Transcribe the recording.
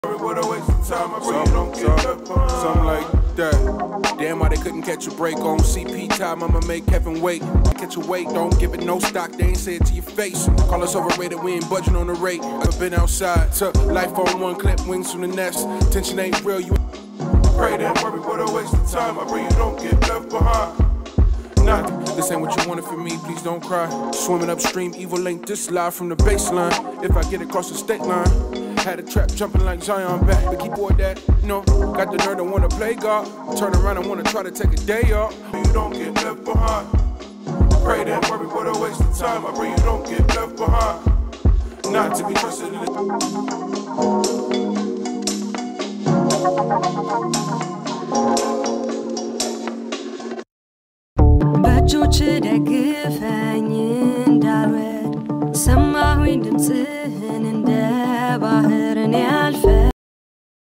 What a waste of time, I pray you don't get left behind. Something like that. Damn, why they couldn't catch a break on CP time, I'ma make Kevin wait. Catch a weight, don't give it no stock, they ain't say it to your face. Call us overrated, we ain't budging on the rate. I've been outside, took life on one clip, wings from the nest. Tension ain't real, you pray that worry, what a waste of time, I pray you don't get left behind. Nah, this ain't what you wanted from me, please don't cry. Swimming upstream, evil ain't this live from the baseline. If I get across the state line, had a trap jumping like Zion back. The keyboard that, you know, got the nerve to wanna play God. Turn around and wanna try to take a day off. You don't get left behind. Pray that worry, what a waste of time. I pray you don't get left behind. Not to be trusted in this.